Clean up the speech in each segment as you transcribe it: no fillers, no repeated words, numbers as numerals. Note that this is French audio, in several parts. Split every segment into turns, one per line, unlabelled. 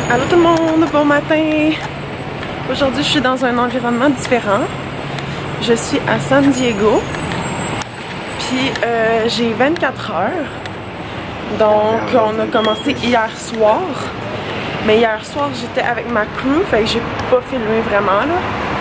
Allô tout le monde, bon matin! Aujourd'hui je suis dans un environnement différent. Je suis à San Diego. Puis j'ai 24 heures. Donc on a commencé hier soir. Mais hier soir j'étais avec ma crew, fait que j'ai pas filmé vraiment là.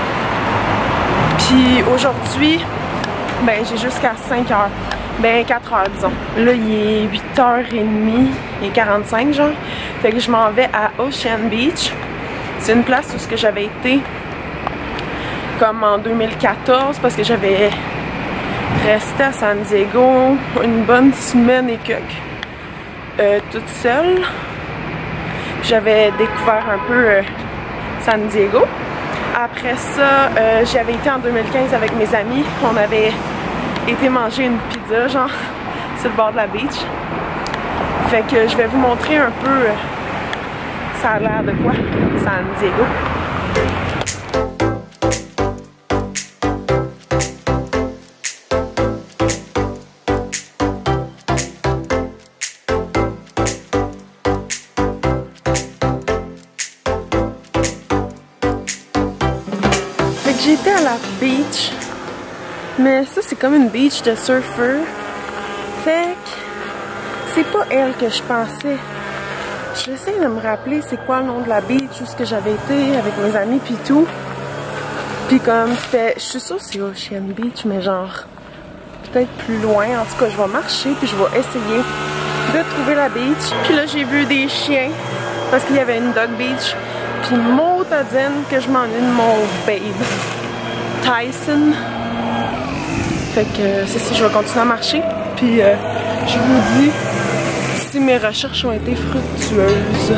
Puis aujourd'hui, ben j'ai jusqu'à 5 heures. Ben 4 heures disons. Là il est 8h30 et 45 genre. Fait que je m'en vais à Ocean Beach. C'est une place où j'avais été comme en 2014 parce que j'avais resté à San Diego une bonne semaine et quelques toute seule. J'avais découvert un peu San Diego. Après ça, j'avais été en 2015 avec mes amis. On avait été manger une pizza genre sur le bord de la beach. Fait que je vais vous montrer un peu ça a l'air de quoi, San Diego. Fait que j'étais à la beach, mais ça c'est comme une beach de surfeur. Fait que c'est pas elle que je pensais. J'essaie de me rappeler c'est quoi le nom de la beach où ce que j'avais été avec mes amis puis tout. Puis comme c'était, je suis sûre que c'est Ocean Beach, mais genre peut-être plus loin. En tout cas, je vais marcher puis je vais essayer de trouver la beach. Puis là, j'ai vu des chiens parce qu'il y avait une dog beach. Puis motadine que je m'ennuie de mon babe Tyson. Fait que c'est ça, je vais continuer à marcher. Puis je vous dis si mes recherches ont été fructueuses.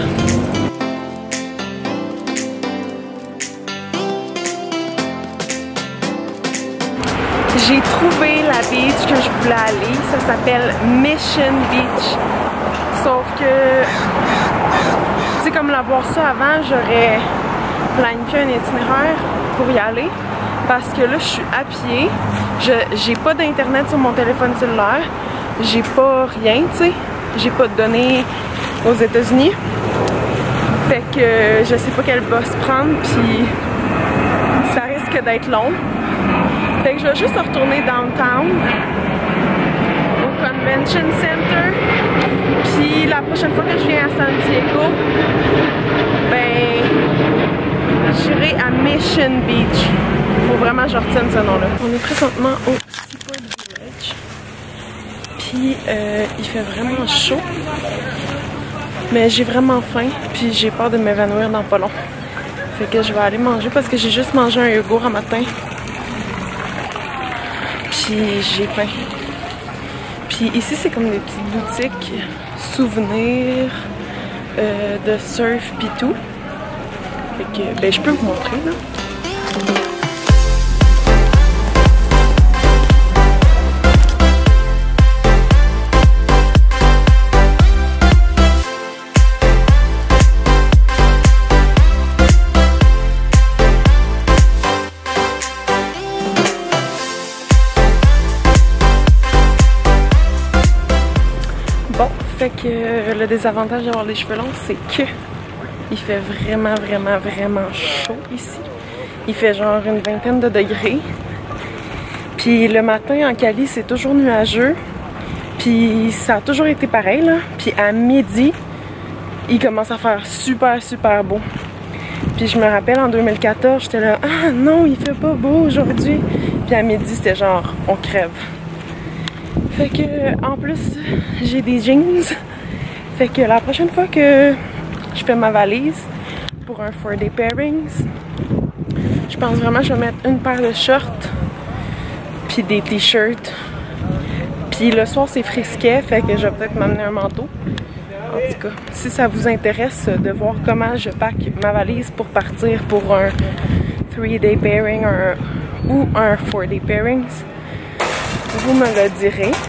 J'ai trouvé la beach que je voulais aller. Ça s'appelle Mission Beach. Sauf que, tu sais, comme l'avoir ça avant, j'aurais planifié un itinéraire pour y aller. Parce que là, je suis à pied. J'ai pas d'internet sur mon téléphone cellulaire. J'ai pas rien, tu sais. J'ai pas de données aux États-Unis. Fait que je sais pas quel bus prendre, puis ça risque d'être long. Fait que je vais juste retourner downtown au Convention Center. Puis la prochaine fois que je viens à San Diego, ben j'irai à Mission Beach. Faut vraiment que je retienne ce nom-là. On est présentement au Seaport Village. Puis il fait vraiment chaud. Mais j'ai vraiment faim. Puis j'ai peur de m'évanouir dans pas long. Fait que je vais aller manger parce que j'ai juste mangé un yogourt un matin. Puis j'ai faim. Puis ici c'est comme des petites boutiques souvenirs de surf pis tout. Fait que ben je peux vous montrer là. Bon, fait que le désavantage d'avoir les cheveux longs, c'est que il fait vraiment chaud ici. Il fait genre une vingtaine de degrés. Puis le matin en Cali, c'est toujours nuageux. Puis ça a toujours été pareil là. Puis à midi, il commence à faire super beau. Puis je me rappelle en 2014, j'étais là, ah non, il fait pas beau aujourd'hui. Puis à midi, c'était genre, on crève. Fait que en plus j'ai des jeans. Fait que la prochaine fois que je fais ma valise pour un 4-day pairings, je pense vraiment que je vais mettre une paire de shorts puis des t-shirts. Puis le soir c'est frisquet, fait que je vais peut-être m'amener un manteau. En tout cas, si ça vous intéresse de voir comment je pack ma valise pour partir pour un 3-day pairing ou un 4-day pairings, vous me le direz.